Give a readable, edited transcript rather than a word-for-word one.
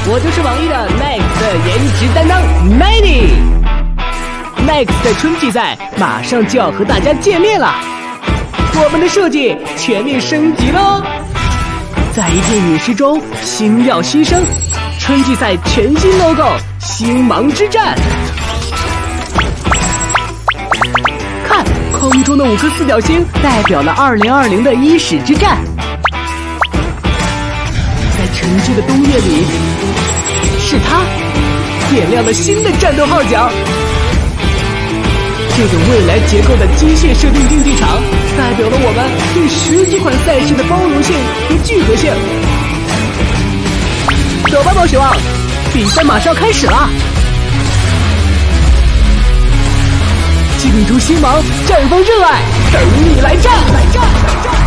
我就是网易的 Next 的颜值担当 Manny。Next 的春季赛马上就要和大家见面了，我们的设计全面升级喽！在一片陨石中，星耀新生，春季赛全新 logo， 星芒之战。看，空中的5颗四角星代表了2020的伊始之战。在沉寂的冬夜里，是它点亮了新的战斗号角。这种未来结构的机械设定竞技场，代表了我们对10几款赛事的包容性和聚合性。走吧，暴雪王，比赛马上开始了！祭出星芒，绽放热爱，等你来战！